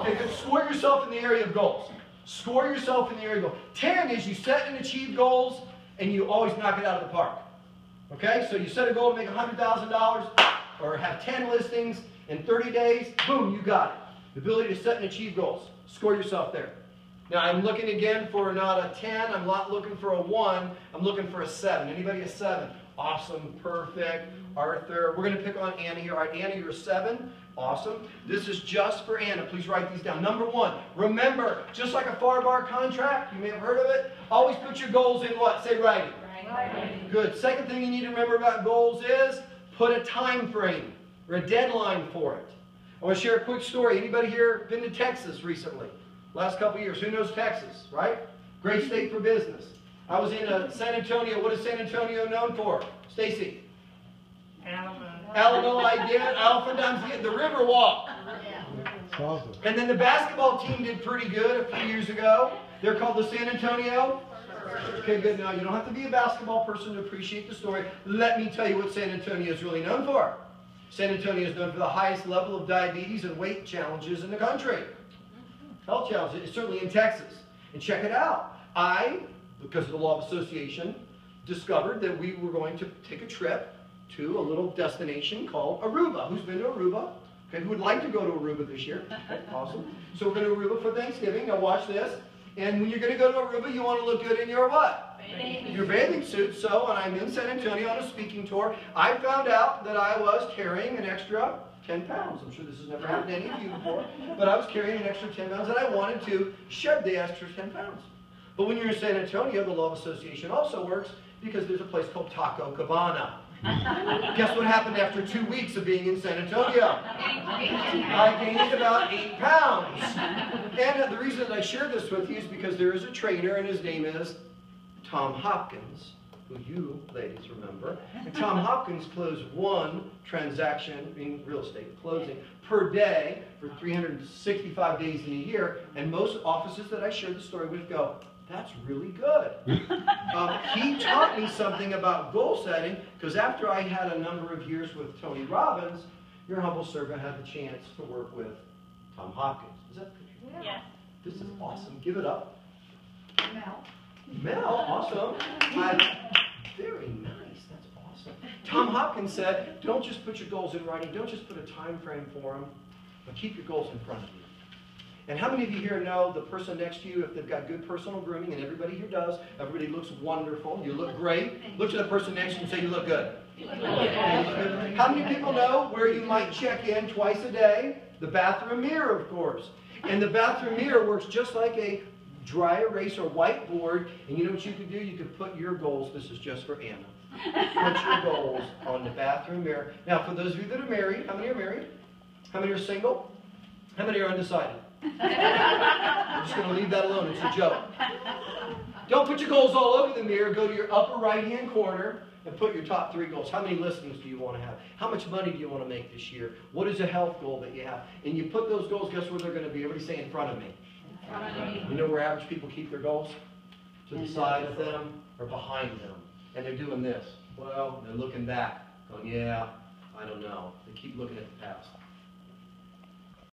Okay, good. Score yourself in the area of goals. Score yourself in the area of goals. 10 is you set and achieve goals, and you always knock it out of the park. Okay, so you set a goal to make $100,000 or have 10 listings in 30 days. Boom, you got it. The ability to set and achieve goals. Score yourself there. Now, I'm looking again for not a 10. I'm not looking for a 1. I'm looking for a 7. Anybody a 7? Awesome. Perfect. Arthur. We're going to pick on Anna here. All right, Anna, you're a 7. Awesome. This is just for Anna. Please write these down. Number 1, remember, just like a FAR bar contract, you may have heard of it, always put your goals in what? Say writing. Writing. Good. Second thing you need to remember about goals is put a time frame or a deadline for it. I want to share a quick story. Anybody here been to Texas recently? Last couple of years. Who knows Texas, right? Great state for business. I was in San Antonio. What is San Antonio known for? Stacy? Alamo, I did. I oftentimes get the river walk. And then the basketball team did pretty good a few years ago. They're called the San Antonio. Okay, good. Now, you don't have to be a basketball person to appreciate the story. Let me tell you what San Antonio is really known for. San Antonio is known for the highest level of diabetes and weight challenges in the country. Health challenges. It's certainly in Texas. And check it out. I, because of the law of association, discovered that we were going to take a trip to a little destination called Aruba. Who's been to Aruba? Okay, who would like to go to Aruba this year? Okay, awesome. So we're going to Aruba for Thanksgiving. Now watch this. And when you're going to go to Aruba, you want to look good in your what? Your bathing suit. So when I'm in San Antonio on a speaking tour, I found out that I was carrying an extra 10 pounds. I'm sure this has never happened to any of you before, but I was carrying an extra 10 pounds, and I wanted to shed the extra 10 pounds. But when you're in San Antonio, the law of association also works because there's a place called Taco Cabana. Guess what happened after 2 weeks of being in San Antonio? I gained about 8 pounds. And the reason that I share this with you is because there is a trainer, and his name is Tom Hopkins, who you ladies remember. And Tom Hopkins closed 1 transaction in real estate closing per day for 365 days in a year. And most offices that I share the story with go, that's really good. He taught me something about goal setting, because after I had a number of years with Tony Robbins, your humble servant had the chance to work with Tom Hopkins. Is that good? Yeah. This is awesome. Give it up. Mel. Mel, awesome. Very nice. That's awesome. Tom Hopkins said, don't just put your goals in writing. Don't just put a time frame for them, but keep your goals in front of you. And how many of you here know the person next to you, if they've got good personal grooming, and everybody here does, everybody looks wonderful, you look great. Look to the person next to you and say, you look good. How many people know where you might check in twice a day? The bathroom mirror, of course. And the bathroom mirror works just like a dry erase or whiteboard. And you know what you could do? You could put your goals. This is just for Anna. Put your goals on the bathroom mirror. Now, for those of you that are married, how many are married? How many are single? How many are undecided? I'm just going to leave that alone. It's a joke. Don't put your goals all over the mirror. Go to your upper right-hand corner and put your top 3 goals. How many listings do you want to have? How much money do you want to make this year? What is a health goal that you have? And you put those goals, guess where they're going to be? Everybody say in front of me. You know where average people keep their goals? To the side of them or behind them. And they're doing this. Well, they're looking back, going, yeah, I don't know. They keep looking at the past.